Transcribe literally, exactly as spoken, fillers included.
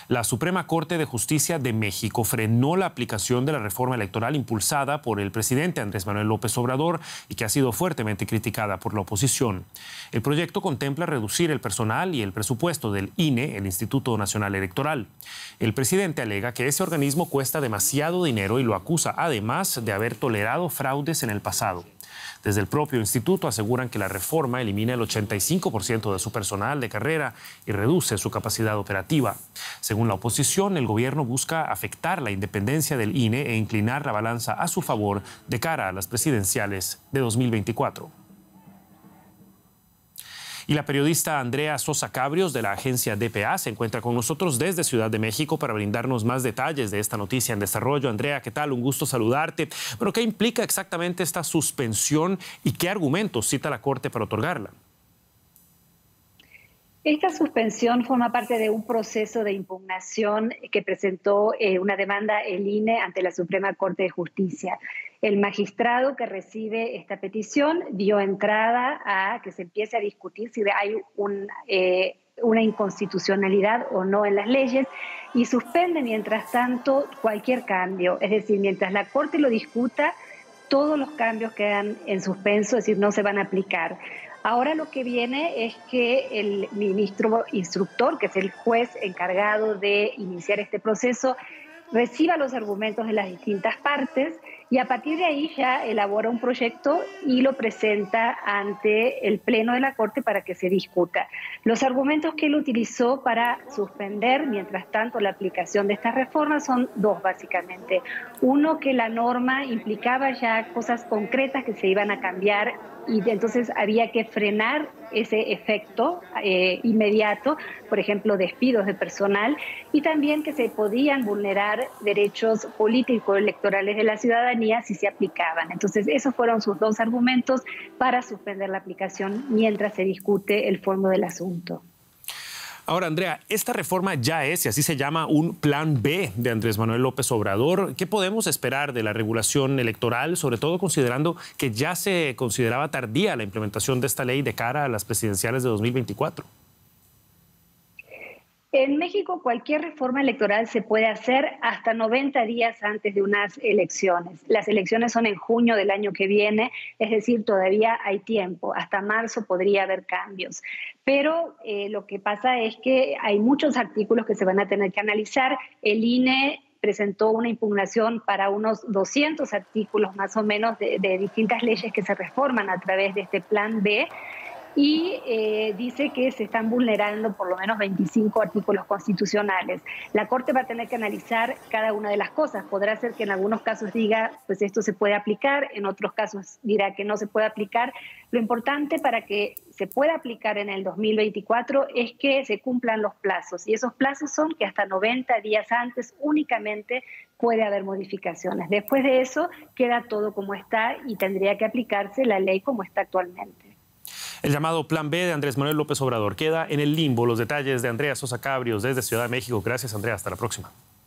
La Suprema Corte de Justicia de México frenó la aplicación de la reforma electoral impulsada por el presidente Andrés Manuel López Obrador y que ha sido fuertemente criticada por la oposición. El proyecto contempla reducir el personal y el presupuesto del I N E, el Instituto Nacional Electoral. El presidente alega que ese organismo cuesta demasiado dinero y lo acusa además de haber tolerado fraudes en el pasado. Desde el propio instituto aseguran que la reforma elimina el ochenta y cinco por ciento de su personal de carrera y reduce su capacidad operativa. Según la oposición, el gobierno busca afectar la independencia del I N E e inclinar la balanza a su favor de cara a las presidenciales de dos mil veinticuatro. Y la periodista Andrea Sosa Cabrios de la agencia D P A se encuentra con nosotros desde Ciudad de México para brindarnos más detalles de esta noticia en desarrollo. Andrea, ¿qué tal? Un gusto saludarte. Bueno, ¿qué implica exactamente esta suspensión y qué argumentos cita la Corte para otorgarla? Esta suspensión forma parte de un proceso de impugnación que presentó eh, una demanda el I N E ante la Suprema Corte de Justicia. El magistrado que recibe esta petición dio entrada a que se empiece a discutir si hay un, eh, una inconstitucionalidad o no en las leyes y suspende mientras tanto cualquier cambio. Es decir, mientras la Corte lo discuta, todos los cambios quedan en suspenso, es decir, no se van a aplicar. Ahora lo que viene es que el ministro instructor, que es el juez encargado de iniciar este proceso, reciba los argumentos de las distintas partes y a partir de ahí ya elabora un proyecto y lo presenta ante el Pleno de la Corte para que se discuta. Los argumentos que él utilizó para suspender, mientras tanto, la aplicación de estas reformas son dos, básicamente. Uno, que la norma implicaba ya cosas concretas que se iban a cambiar y entonces había que frenar ese efecto eh, inmediato, por ejemplo, despidos de personal, y también que se podían vulnerar derechos políticos electorales de la ciudadanía si se aplicaban. Entonces, esos fueron sus dos argumentos para suspender la aplicación mientras se discute el fondo del asunto. Ahora, Andrea, esta reforma ya es, y así se llama, un plan B de Andrés Manuel López Obrador. ¿Qué podemos esperar de la regulación electoral, sobre todo considerando que ya se consideraba tardía la implementación de esta ley de cara a las presidenciales de dos mil veinticuatro? En México cualquier reforma electoral se puede hacer hasta noventa días antes de unas elecciones. Las elecciones son en junio del año que viene, es decir, todavía hay tiempo. Hasta marzo podría haber cambios. Pero eh, lo que pasa es que hay muchos artículos que se van a tener que analizar. El I N E presentó una impugnación para unos doscientos artículos más o menos de, de distintas leyes que se reforman a través de este plan B. Y eh, dice que se están vulnerando por lo menos veinticinco artículos constitucionales. La Corte va a tener que analizar cada una de las cosas. Podrá ser que en algunos casos diga, pues esto se puede aplicar, en otros casos dirá que no se puede aplicar. Lo importante para que se pueda aplicar en el dos mil veinticuatro es que se cumplan los plazos. Y esos plazos son que hasta noventa días antes únicamente puede haber modificaciones. Después de eso queda todo como está y tendría que aplicarse la ley como está actualmente. El llamado Plan B de Andrés Manuel López Obrador queda en el limbo. Los detalles de Andrea Sosa Cabrios desde Ciudad de México. Gracias, Andrea. Hasta la próxima.